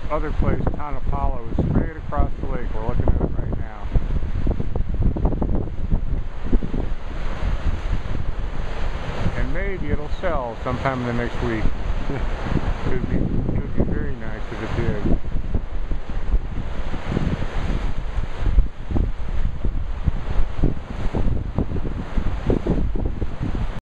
other place, Town Apollo, is straight across the lake. We're looking at it right now. And maybe it'll sell sometime in the next week. Could be